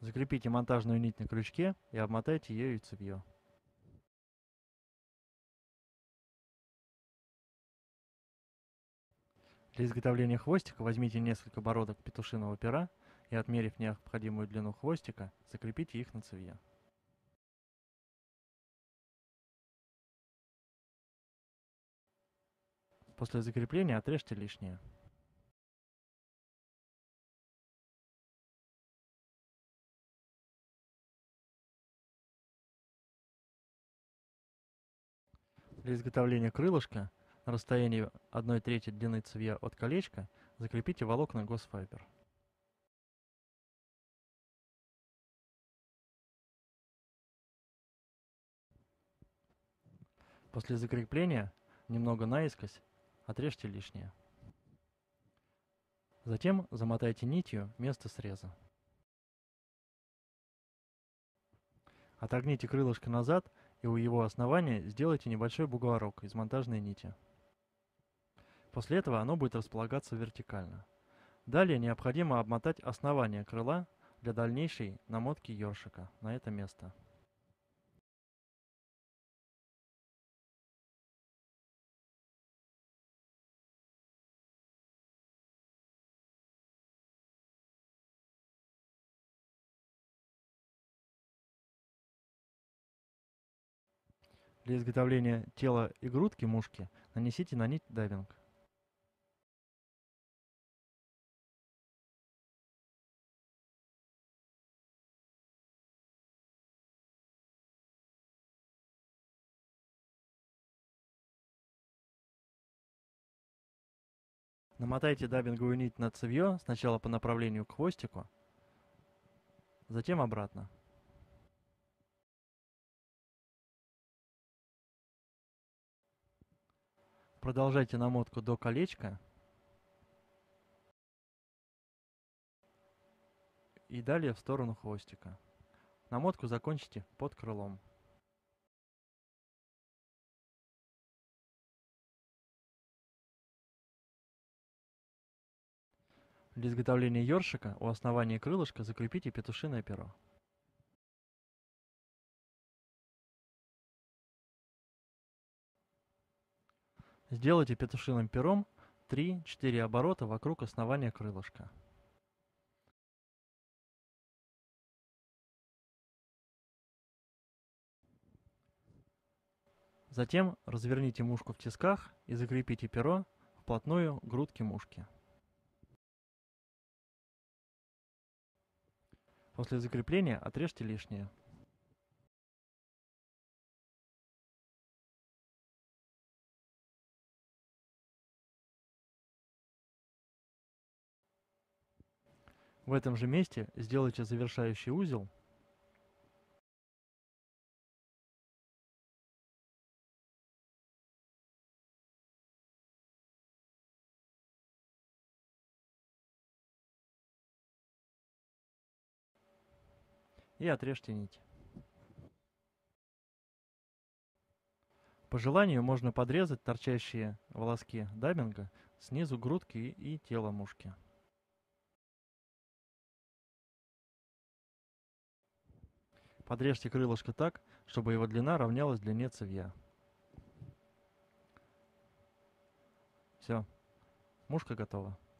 Закрепите монтажную нить на крючке и обмотайте ею цевьё. Для изготовления хвостика возьмите несколько бородок петушиного пера и, отмерив необходимую длину хвостика, закрепите их на цевье. После закрепления отрежьте лишнее. Для изготовления крылышка на расстоянии 1/3 длины цевья от колечка закрепите волокна госфайбер. После закрепления немного наискось отрежьте лишнее. Затем замотайте нитью место среза. Отогните крылышко назад и у его основания сделайте небольшой бугорок из монтажной нити. После этого оно будет располагаться вертикально. Далее необходимо обмотать основание крыла для дальнейшей намотки ёршика на это место. Для изготовления тела и грудки мушки нанесите на нить даббинг. Намотайте даббинговую нить на цевьё сначала по направлению к хвостику, затем обратно. Продолжайте намотку до колечка и далее в сторону хвостика. Намотку закончите под крылом. Для изготовления ёршика у основания крылышка закрепите петушиное перо. Сделайте петушиным пером 3-4 оборота вокруг основания крылышка. Затем разверните мушку в тисках и закрепите перо вплотную к грудке мушки. После закрепления отрежьте лишнее. В этом же месте сделайте завершающий узел . И отрежьте нить. По желанию можно подрезать торчащие волоски даббинга снизу грудки и тела мушки. Подрежьте крылышко так, чтобы его длина равнялась длине цевья. Все, мушка готова.